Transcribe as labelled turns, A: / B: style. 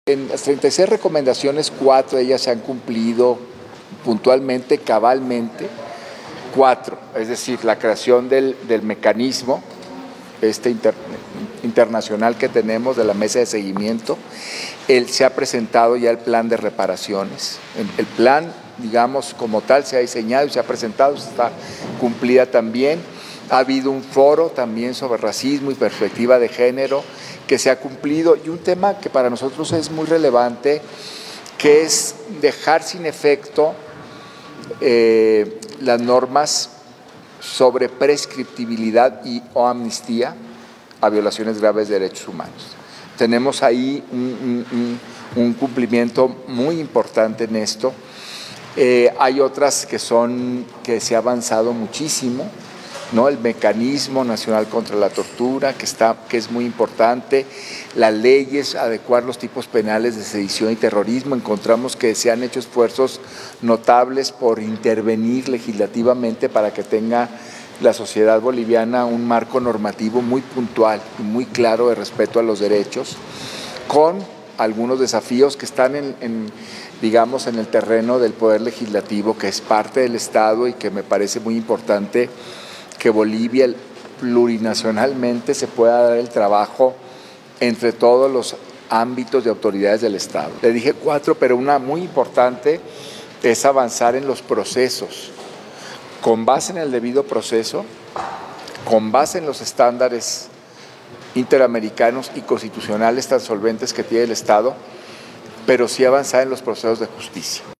A: En las 36 recomendaciones, 4 de ellas se han cumplido puntualmente, cabalmente. 4, es decir, la creación del mecanismo internacional que tenemos de la mesa de seguimiento. Se ha presentado ya el plan de reparaciones. El plan, digamos, como tal, se ha diseñado y se ha presentado, está cumplida también. Ha habido un foro también sobre racismo y perspectiva de género que se ha cumplido, y un tema que para nosotros es muy relevante, que es dejar sin efecto las normas sobre prescriptibilidad o amnistía a violaciones graves de derechos humanos. Tenemos ahí un cumplimiento muy importante en esto. Hay otras que se ha avanzado muchísimo, ¿no? El mecanismo nacional contra la tortura, que es muy importante, las leyes, adecuar los tipos penales de sedición y terrorismo. Encontramos que se han hecho esfuerzos notables por intervenir legislativamente para que tenga la sociedad boliviana un marco normativo muy puntual y muy claro de respeto a los derechos, con algunos desafíos que están digamos, en el terreno del poder legislativo, que es parte del Estado, y que me parece muy importante que Bolivia plurinacionalmente se pueda dar el trabajo entre todos los ámbitos de autoridades del Estado. Le dije 4, pero una muy importante es avanzar en los procesos, con base en el debido proceso, con base en los estándares interamericanos y constitucionales tan solventes que tiene el Estado, pero sí avanzar en los procesos de justicia.